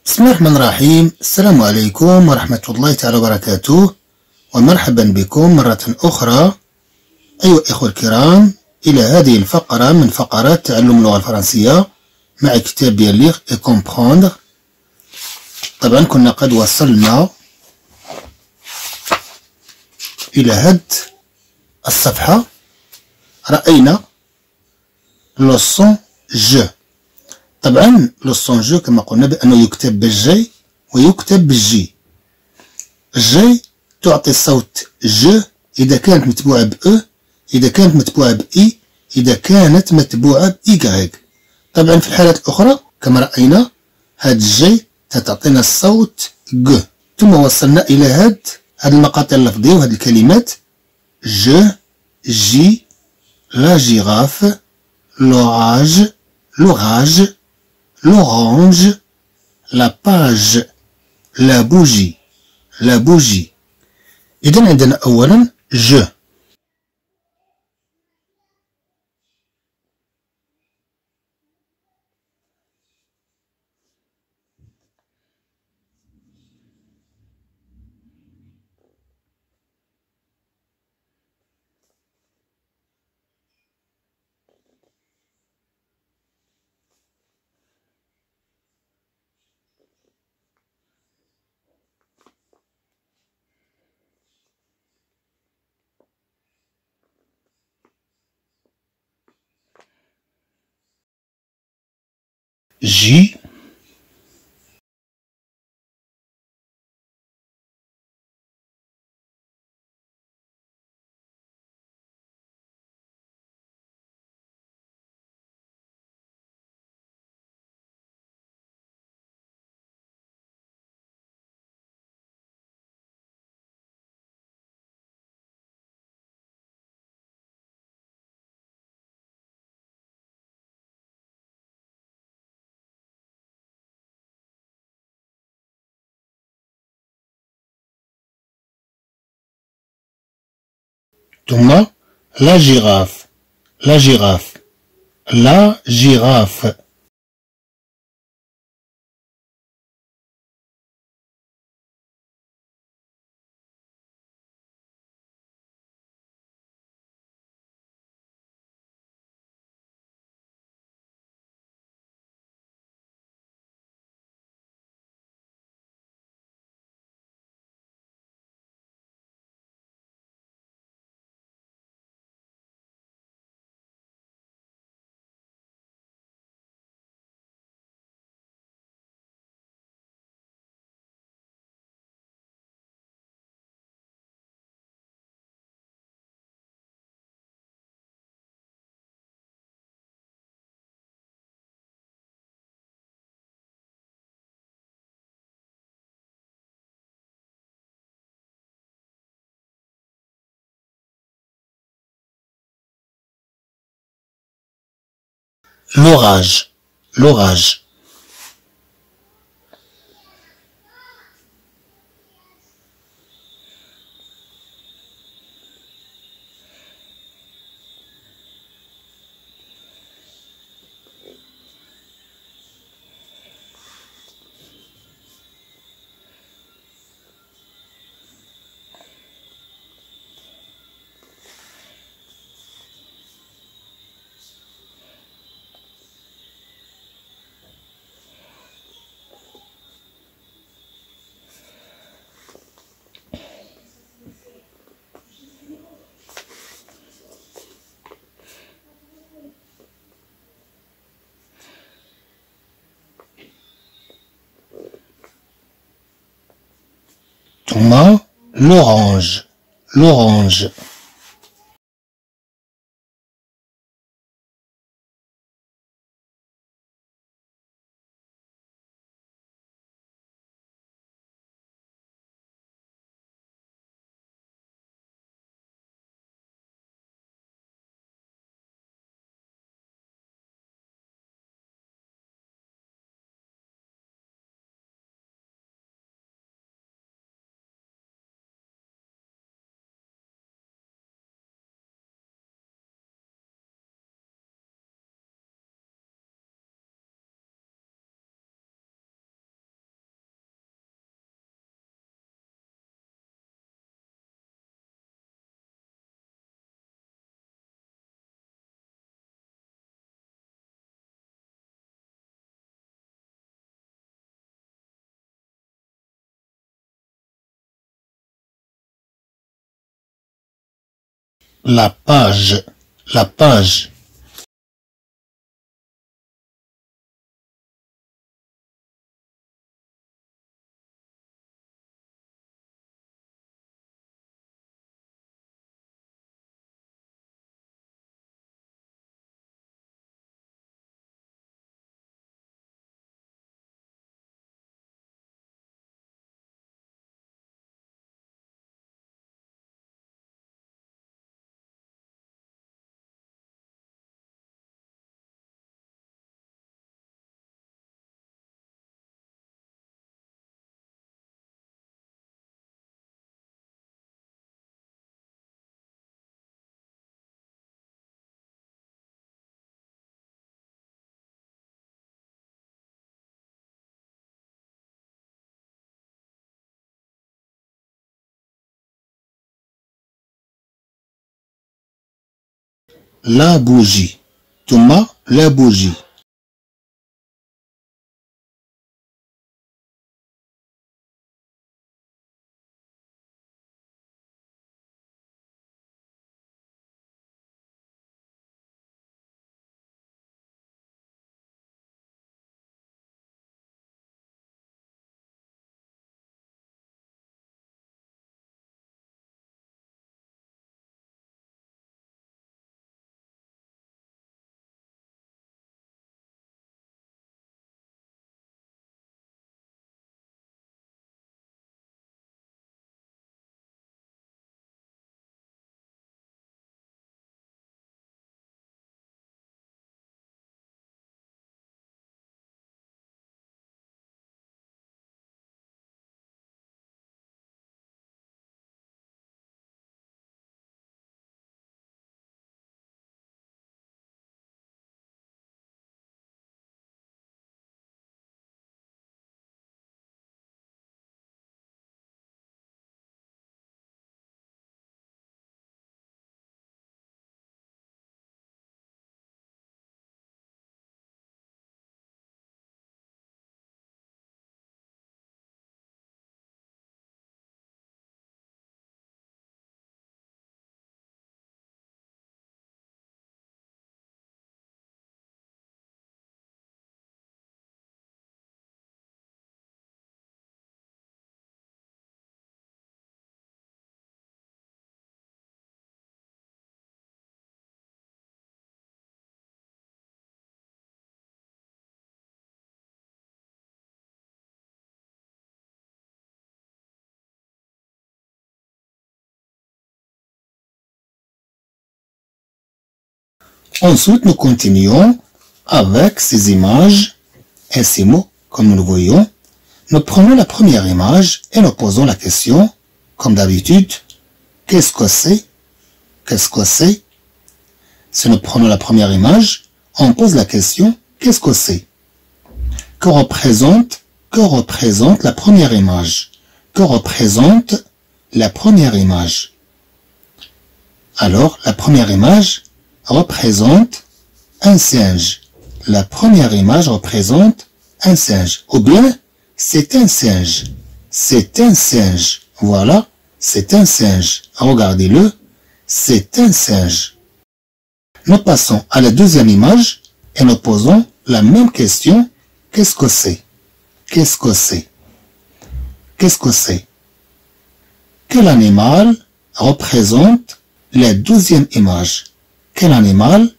بسم الله الرحمن الرحيم. السلام عليكم ورحمة الله تعالى وبركاته، ومرحبا بكم مرة أخرى أيها الإخوة الكرام إلى هذه الفقرة من فقرات تعلم اللغة الفرنسية مع كتاب ليغ et comprendre. طبعا كنا قد وصلنا إلى هذه الصفحة، رأينا leçon je. طبعا leçon je كما قلنا بأنه يكتب بالجي ويكتب بالجي. الجي تعطي الصوت ج إذا كانت متبوعة بأ، إذا كانت متبوعة بإي، إذا كانت متبوعة بإيكغيك. طبعا في الحالات الأخرى كما رأينا هاد الجي تعطينا الصوت ج. ثم وصلنا إلى هاد المقاطع اللفظية وهاد الكلمات je, جي، لا جيراف، l'orage, l'orage, l'orange, la page, la bougie, la bougie. إذن عندنا أولا je. J, ثم la girafe, la girafe, la girafe. L'orage, l'orage. ثم l'orange, l'orange. La page. La page. La bougie. Thomas, la bougie. Ensuite, nous continuons avec ces images et ces mots, comme nous le voyons. Nous prenons la première image et nous posons la question, comme d'habitude, qu'est-ce que c'est? Qu'est-ce que c'est? Si nous prenons la première image, on pose la question, qu'est-ce que c'est? Que représente la première image? Que représente la première image? Alors, la première image représente un singe. La première image représente un singe. Ou bien, c'est un singe. C'est un singe. Voilà, c'est un singe. Regardez-le, c'est un singe. Nous passons à la deuxième image et nous posons la même question. Qu'est-ce que c'est? Qu'est-ce que c'est? Qu'est-ce que c'est? Quel animal représente la deuxième image? Quel animal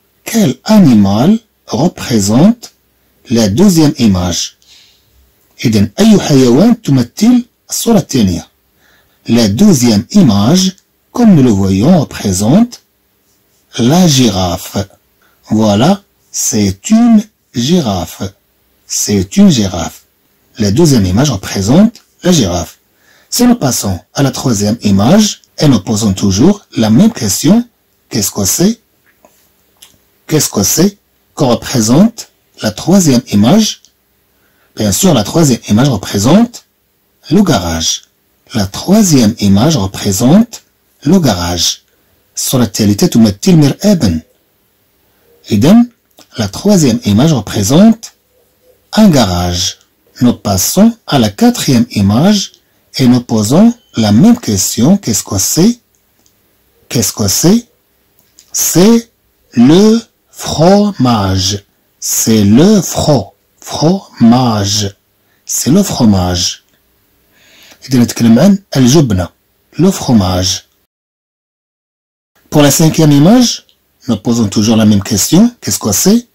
représente la deuxième image? إذن أي حيوان تمثل الصورة الثانية? La deuxième image, comme nous le voyons, représente la girafe. Voilà, c'est une girafe. C'est une girafe. La deuxième image représente la girafe. Si nous passons à la troisième image, et nous posons toujours la même question, qu'est-ce que c'est? Qu'est-ce que c'est que représente la troisième image? Bien sûr, la troisième image représente le garage. La troisième image représente le garage. الصورة الثالثة تمثل مرآبا. إذن la troisième image représente un garage. Nous passons à la quatrième image et nous posons la même question. Qu'est-ce que c'est? qu'est-ce que c'est? C'est le fromage. C'est le fromage. C'est le fromage. إذا نتكلم عن الجبنة. Le fromage. Pour la cinquième image, nous posons toujours la même question. Qu'est-ce que c'est?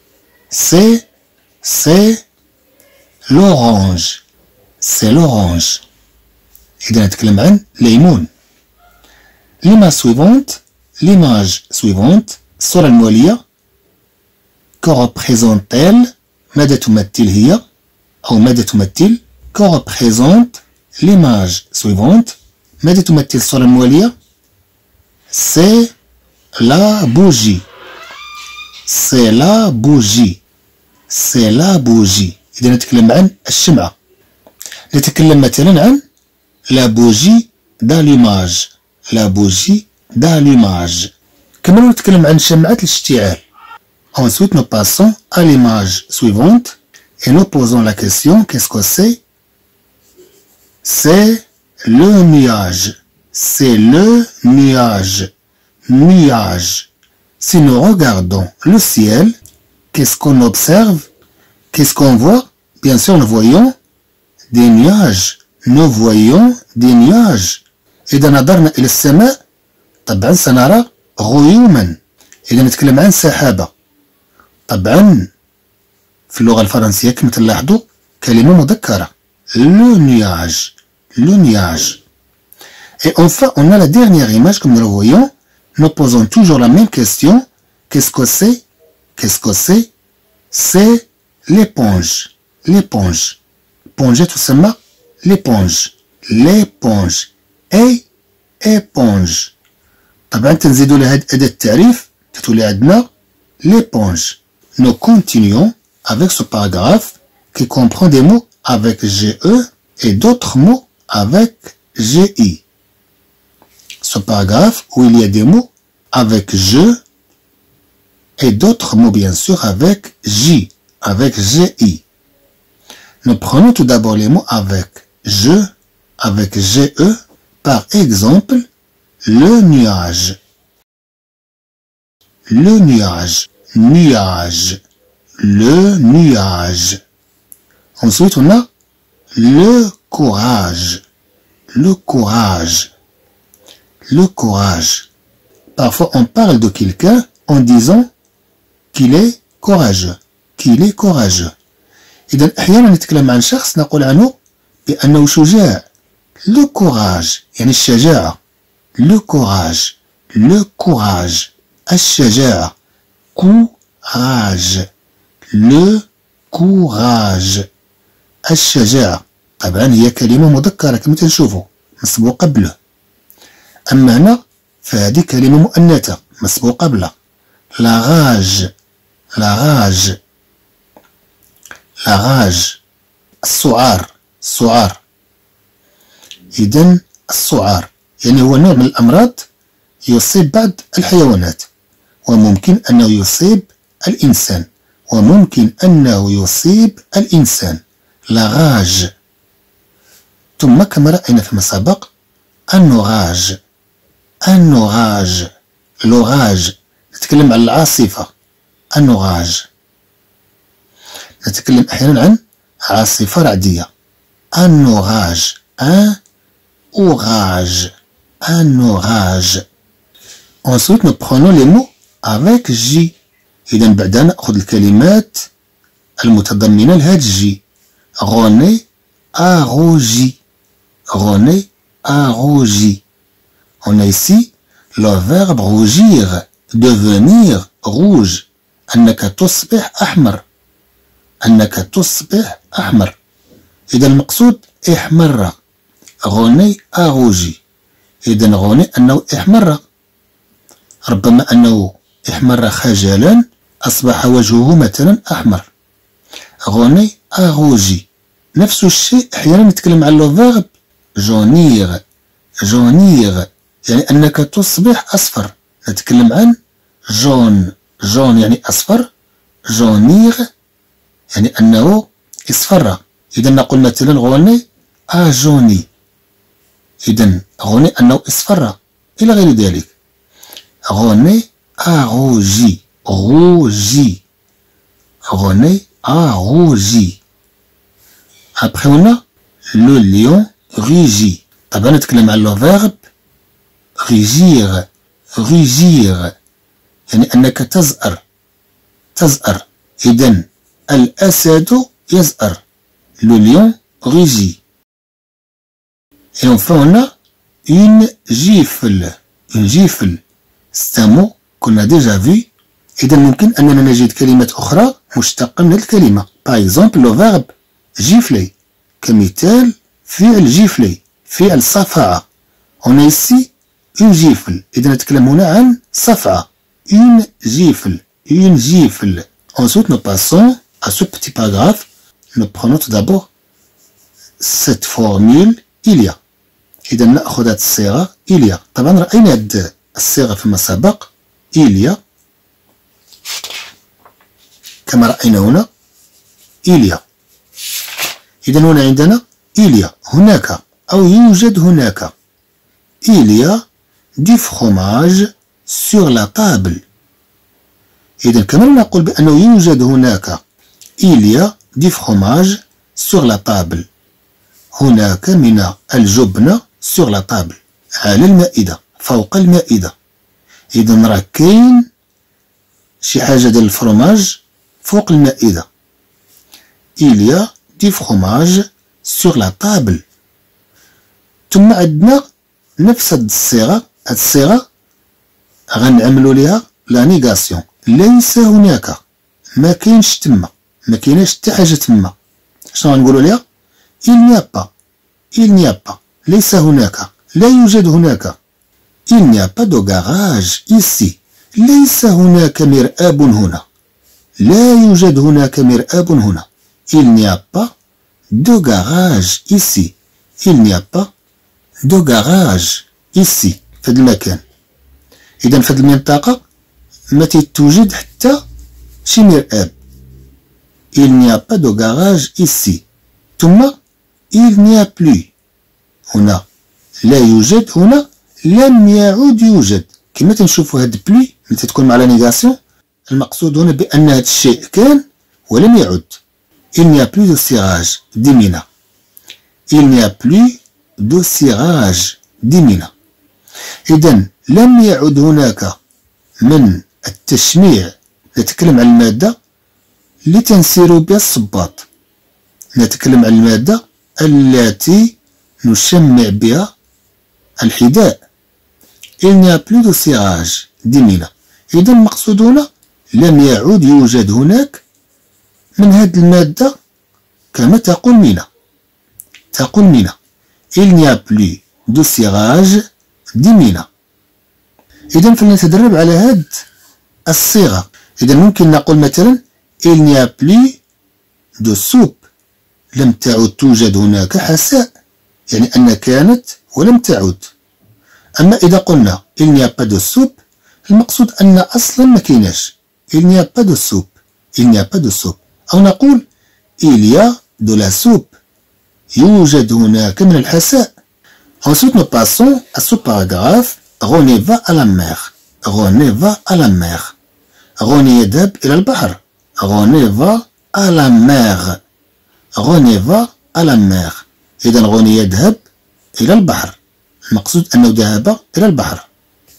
C'est l'orange. C'est l'orange. إذا نتكلم عن ليمون. L'image suivante, الصورة الموالية. Que représente-t-elle? ماذا تمثل هي؟ أو ماذا تمثل؟ Que représente l'image suivante? ماذا تمثل الصورة الموالية؟ C'est la bougie. C'est la bougie. C'est la bougie. إذا نتكلم عن الشمعة. نتكلم مثلا عن la bougie d'allumage. La bougie d'allumage. كما نتكلم عن شمعة الاشتعال. Ensuite, nous passons à l'image suivante et nous posons la question, qu'est-ce que c'est? C'est le nuage. C'est le nuage. Nuage. Si nous regardons le ciel, qu'est-ce qu'on observe? Qu'est-ce qu'on voit? Bien sûr, nous voyons des nuages. Nous voyons des nuages. إذا نظرنا إلى السماء طبعا سنرى غيوما. إذا نتكلم عن سحابة. طبعا في اللغة الفرنسية كما تلاحظوا كلمة مذكرة. Le nuage. Le nuage. Et enfin, on a la dernière image, comme nous le voyons. Nous posons toujours la même question. Qu'est-ce que c'est? Qu'est-ce que c'est? C'est l'éponge. L'éponge. Éponge تسمى l'éponge. L'éponge. أي éponge. طبعا تنزيدوا لهذا أداة التعريف تتولي عندنا l'éponge. Nous continuons avec ce paragraphe qui comprend des mots avec GE et d'autres mots avec GI. Ce paragraphe où il y a des mots avec je et d'autres mots bien sûr avec J, avec GI. Nous prenons tout d'abord les mots avec je, avec GE, par exemple, le nuage. Le nuage. Nuage. Le nuage. Ensuite, on a le courage. Le courage. Le courage. Parfois, on parle de quelqu'un en disant qu'il est courageux. Qu'il est courageux. إذا أحيانا نتكلم عن شخص نقول عنه بأنه شجاع. Le courage يعني الشجاعة. Le courage. Le courage. الشجاعة. Courage. Le courage. الشجاعة. طبعا هي كلمة مذكرة كما تنشوفوا مسبوقة بله. أما هنا فهذه كلمة مؤنثة مسبوقة بلا. La rage. La rage. La rage. السعار. السعار. إذن السعار يعني هو نوع من الأمراض يصيب بعض الحيوانات وممكن أنه يصيب الإنسان وممكن أنه يصيب الإنسان. La rage. ثم كما رأينا فيما سبق النوراج. النوراج. l'orage. نتكلم عن العاصفة. النوراج. نتكلم أحيانا عن عاصفة رعدية. النوراج. orage. Un orage. Ensuite, nous prenons les mots avec J. إذا بعدها نأخذ الكلمات المتضمنة لهذا J. René a rougi. René a rougi. On a ici le verbe rougir, devenir rouge. أنك تصبح أحمر. أنك تصبح أحمر. إذا المقصود احمر. غوني أغوجي. إذا غوني أنه احمر. ربما أنه احمر خجلا أصبح وجهه مثلا أحمر. غوني أغوجي. نفس الشيء أحيانا نتكلم عن لو فيرب جونيغ. جونيغ يعني أنك تصبح أصفر. نتكلم عن جون. جون يعني أصفر. جونيغ يعني أنه اصفر. إذا نقول مثلا غوني أجوني. إذا غوني أنه اصفر إلى غير ذلك. René a rougi. Rougi. René a rougi. Après on a le lion rugit. طبعا نتكلم على le verbe rugir. rugir يعني أنك تزأر. تزأر. إذن الأسد يزأر. Le lion rugit. Et enfin on a une gifle. Une gifle. C'est un mot qu'on a déjà vu. إذا ممكن أننا نجد كلمات أخرى مشتقة من الكلمة. Par exemple le verbe gifler. كمثال فعل جيفلي. فعل صفعة. On a ici une gifle. إذا نتكلم هنا عن صفعة. Une gifle. Une gifle. Ensuite nous passons à ce petit paragraphe. Nous prenons tout d'abord cette formule il y a. إذا نأخذ هذه الصيغة il y a. طبعا رأينا هذه الصيغة فيما سبق il y a. كما رأينا هنا il y a. إذا هنا عندنا il y a هناك أو يوجد هناك. Il y a du fromage sur la table. إذا كما نقول بأنه يوجد هناك il y a du fromage sur la table. هناك من الجبن sur la table. على المائدة. فوق المائدة. إذا راه كاين شي حاجة ديال الفرماج فوق المائدة. Il y a du fromage sur la table. ثم عندنا نفس هاد الصيغة. هاد الصيغة غنعملو ليها لا نيغاسيون. ليس هناك. ما كاينش تما. ما كايناش حتى حاجة تما. شنو غنقولو ليها؟ il n'y a pas. il n'y a pas. ليس هناك. لا يوجد هناك. il n'y a pas de garage ici. ليس هناك مرآب هنا. لا يوجد هناك مرآب هنا. il n'y a pas de garage ici. il n'y a pas de garage ici. في هذا المكان. إذا في هذه المنطقة ما توجد حتى شي مرآب. il n'y a pas de garage ici. ثم il n'y a plus. هنا لا يوجد. هنا لم يعد يوجد. كما تنشوفوا هاد بلي ملي تكون مع لا نيغاسيون المقصود هنا بأن هاد الشيء كان ولم يعد. il n'y a plus de cirage d'Imina. il n'y a plus de cirage d'Imina. إذا لم يعد هناك من التشميع. نتكلم عن المادة اللي تنسير بها الصباط. نتكلم عن المادة التي نشمع بها الحذاء. il n'y a plus de cirage d'Imina. إذا المقصود هنا لم يعد يوجد هناك من هذه المادة كما تقول مينا. تقول مينا. il n'y a plus de cirage d'Imina. إذا فلنتدرب على هذه الصيغة. إذا ممكن نقول مثلا il n'y a plus de soupe. لم تعد توجد هناك حساء. يعني أن كانت ولم تعد. أما إذا قلنا il n'y a pas de soupe المقصود أن أصلا ما كايناش. il n'y a pas de soupe. il n'y a pas de soupe. أو نقول il y a de la soupe. يوجد هناك من الحساء. Ensuite nous passons à ce paragraphe. René va à la mer. René va à la mer. René يذهب إلى البحر. René va à la mer. René va à la mer. إذا روني يذهب إلى البحر. المقصود أنه ذهب إلى البحر.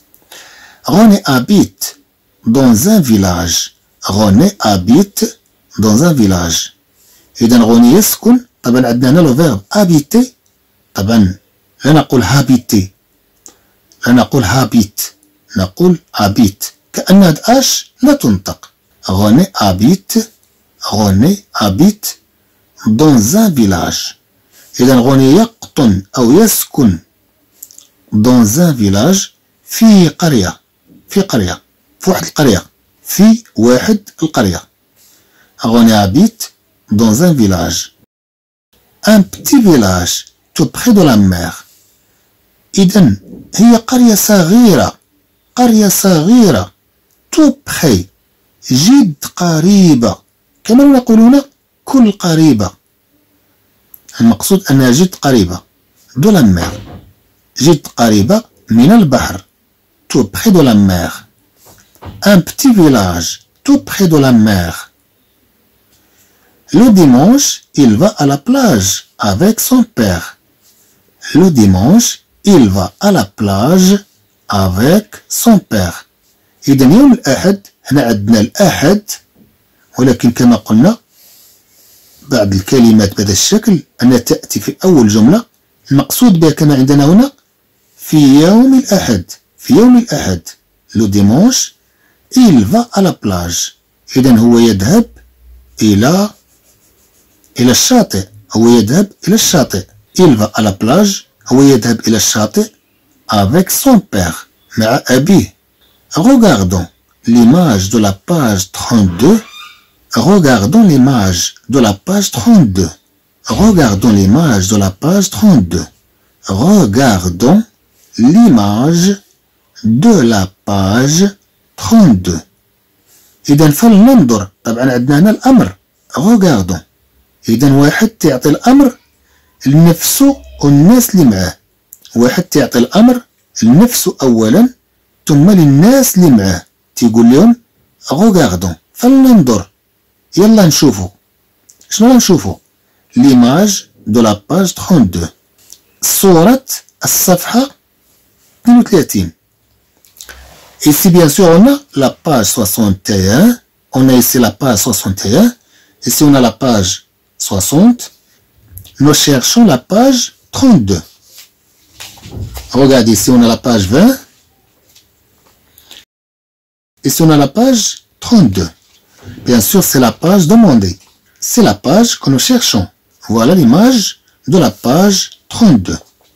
René habite dans un village. René habite dans un village. إذا روني يسكن. طبعا عندنا هنا لو فيرب habiter. طبعا لا نقول habiter. لا نقول habite. نقول habite. كأن هاد اش لا تنطق. René habite. René habite dans un village. إذا روني يقطن أو يسكن dans un village في قرية. في قرية. في واحد القرية. في واحد القرية. René habite dans un village. Un petit village tout près de la mer. إذا هي قرية صغيرة. قرية صغيرة. tout près. جد قريبة. كما نقول هنا كل قريبة. المقصود أنها جد قريبة. de la mer. جد قريبة من البحر. tout près de la mer. Un petit village tout près de la mer. Le dimanche, il va à la plage avec son père. Le dimanche, il va à la plage avec son père. إذا يوم الأحد هنا عندنا الأحد، ولكن كما قلنا بعض الكلمات بهذا الشكل أنها تأتي في أول جملة، المقصود بها كما عندنا هنا في يوم الأحد. في يوم الأحد لو ديمونش il va à la plage. إذا هو يذهب إلى الشاطئ. هو يذهب إلى الشاطئ. il va à la plage. هو يذهب إلى الشاطئ avec son père. مع أبيه. Regardons l'image de la page 32. Regardons l'image de la page 32. Regardons l'image de la page 32. Regardons l'image de la page 32. إذا فلننظر. طبعا عندنا هنا الأمر regardons. إذا واحد تعطي الأمر لنفسه والناس اللي معاه. واحد تعطي الأمر لنفسه أولا ثم للناس اللي معاه. تيقول لهم regardons. فلننظر. يلا نشوفوا. شنو نشوفوا؟ l'image de la page 32. صورة الصفحة 32. Ici, bien sûr, on a la page 61. On a ici la page 61. Ici, on a la page 60. Nous cherchons la page 32. Regardez, ici, on a la page 20. Ici, on a la page 32. Bien sûr, c'est la page demandée. C'est la page que nous cherchons. Voilà l'image de la page 32.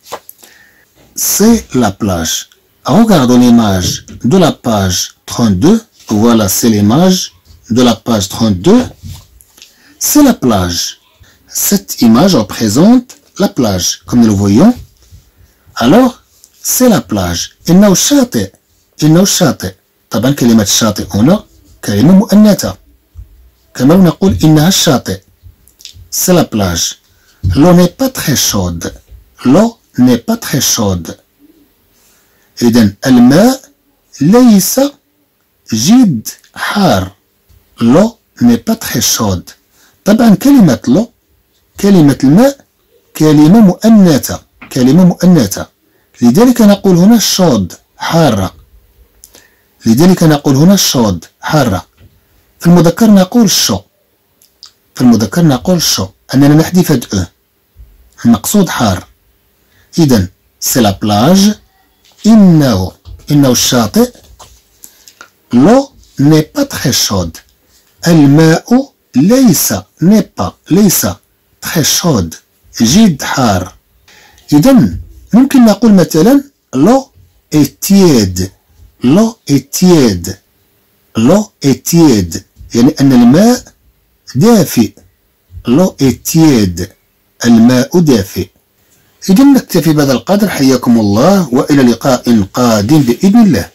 C'est la plage. Regardons l'image de la page 32. Voilà, c'est l'image de la page 32. C'est la plage. Cette image représente la plage, comme nous le voyons. Alors, c'est la plage. إنه الشاطئ. إنه الشاطئ. طبعا كلمة الشاطئ هنا كلمة مؤنثة. كما نقول إنها الشاطئ. C'est la plage. L'eau n'est pas très chaude. L'eau n'est pas très chaude. إذن الماء ليس جد حار. L'eau n'est pas très chaude. طبعا كلمة l'eau كلمة الماء كلمة مؤنثة. كلمة مؤنثة. لذلك نقول هنا شود حارة. لذلك نقول هنا شود حارة. في المذكر نقول شو. في المذكر نقول شو. أننا نحذف هاد المقصود حار. إذن سي لا بلاج. إنه الشاطئ. لو ني با تخي شود. الماء ليس ليس تخي شود جد حار. إذن ممكن نقول مثلا لو إتياد. لو إتياد. لو إتياد يعني أن الماء دافئ. لو إتياد الماء دافئ. إذن نكتفي بهذا القدر. حياكم الله وإلى لقاء قادم بإذن الله.